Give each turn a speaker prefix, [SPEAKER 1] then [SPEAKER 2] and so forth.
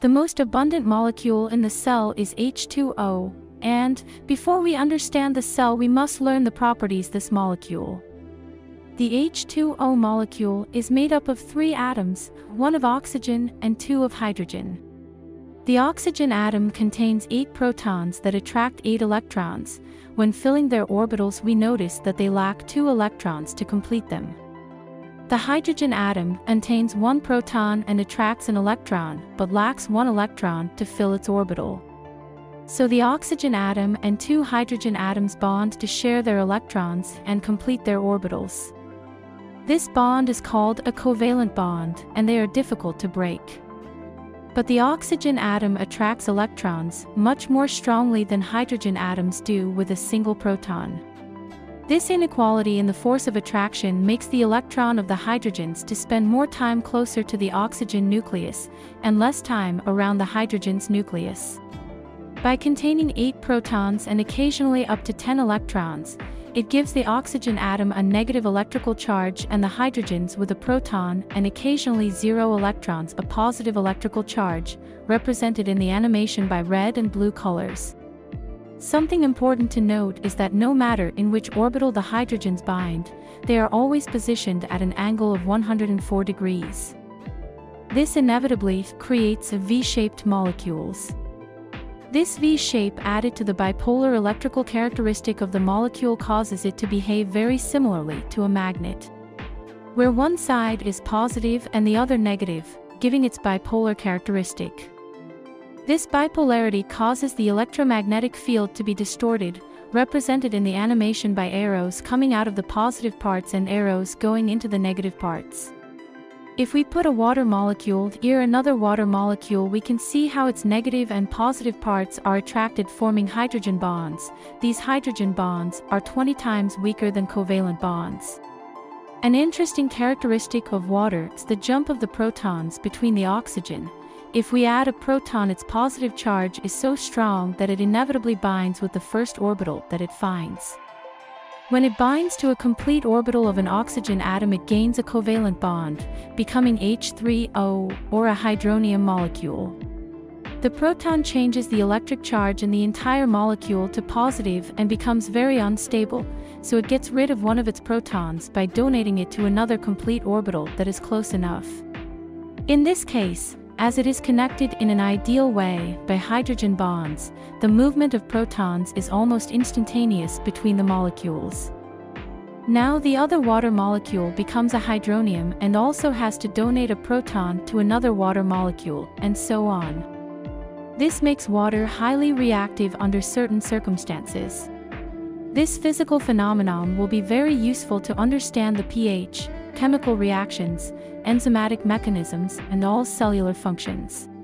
[SPEAKER 1] The most abundant molecule in the cell is H2O, and, before we understand the cell, we must learn the properties of this molecule. The H2O molecule is made up of 3 atoms, 1 of oxygen and 2 of hydrogen. The oxygen atom contains 8 protons that attract 8 electrons. When filling their orbitals, we notice that they lack 2 electrons to complete them. The hydrogen atom contains 1 proton and attracts an electron, but lacks 1 electron to fill its orbital. So the oxygen atom and 2 hydrogen atoms bond to share their electrons and complete their orbitals. This bond is called a covalent bond, and they are difficult to break. But the oxygen atom attracts electrons much more strongly than hydrogen atoms do with a single proton. This inequality in the force of attraction makes the electron of the hydrogens to spend more time closer to the oxygen nucleus and less time around the hydrogen's nucleus. By containing 8 protons and occasionally up to 10 electrons, it gives the oxygen atom a negative electrical charge and the hydrogens with a proton and occasionally 0 electrons a positive electrical charge, represented in the animation by red and blue colors. Something important to note is that no matter in which orbital the hydrogens bind, they are always positioned at an angle of 104 degrees. This inevitably creates V-shaped molecules. This V-shape added to the bipolar electrical characteristic of the molecule causes it to behave very similarly to a magnet, where one side is positive and the other negative, giving its bipolar characteristic. This bipolarity causes the electromagnetic field to be distorted, represented in the animation by arrows coming out of the positive parts and arrows going into the negative parts. If we put a water molecule near another water molecule, we can see how its negative and positive parts are attracted, forming hydrogen bonds. These hydrogen bonds are 20 times weaker than covalent bonds. An interesting characteristic of water is the jump of the protons between the oxygen. If we add a proton, its positive charge is so strong that it inevitably binds with the first orbital that it finds. When it binds to a complete orbital of an oxygen atom, it gains a covalent bond, becoming H3O, or a hydronium molecule. The proton changes the electric charge in the entire molecule to positive and becomes very unstable, so it gets rid of one of its protons by donating it to another complete orbital that is close enough. In this case, as it is connected in an ideal way by hydrogen bonds, the movement of protons is almost instantaneous between the molecules. Now the other water molecule becomes a hydronium and also has to donate a proton to another water molecule, and so on. This makes water highly reactive under certain circumstances. This physical phenomenon will be very useful to understand the pH, chemical reactions, enzymatic mechanisms, and all cellular functions.